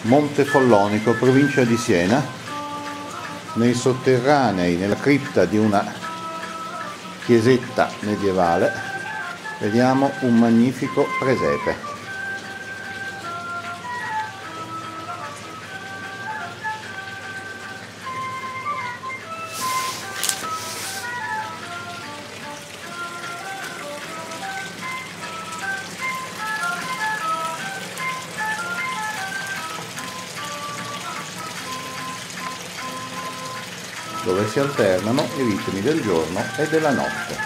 Montefollonico, provincia di Siena, nei sotterranei, nella cripta di una chiesetta medievale, vediamo un magnifico presepe. Dove si alternano i ritmi del giorno e della notte.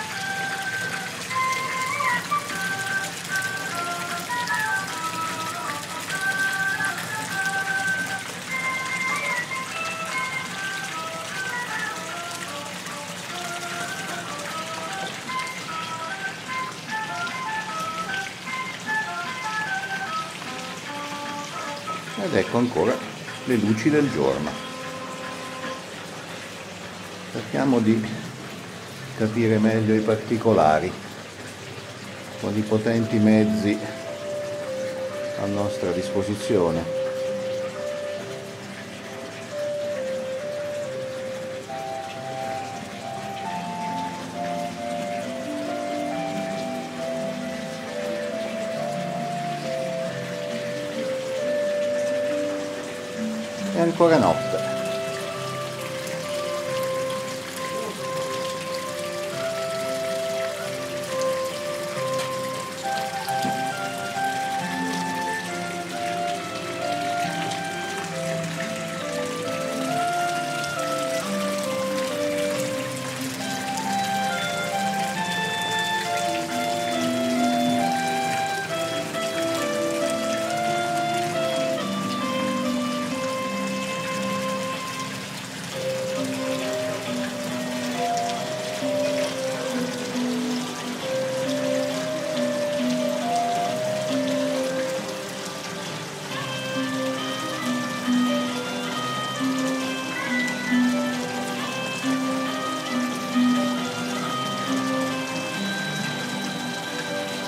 Ed ecco ancora le luci del giorno. Cerchiamo di capire meglio i particolari con i potenti mezzi a nostra disposizione. E ancora notte.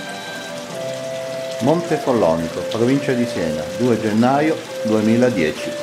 Montefollonico, provincia di Siena, 2 gennaio 2010.